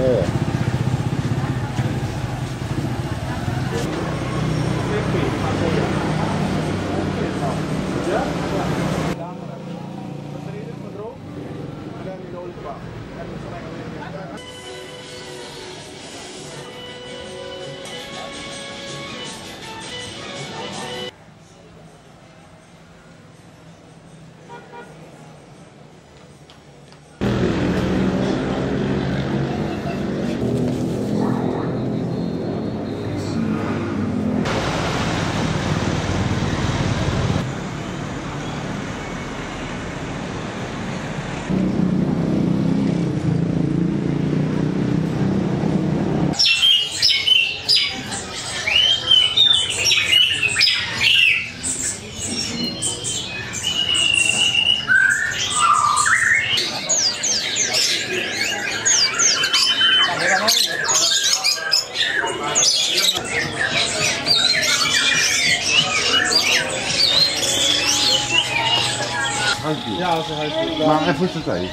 Ja, zo hij het. Maar even voor twee.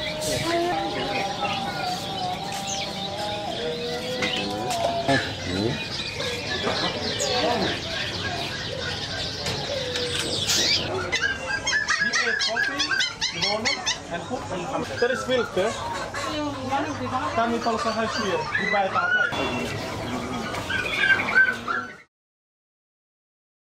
En goed, er is wild, hè? Kan niet alles van huis hier, die bij het altijd.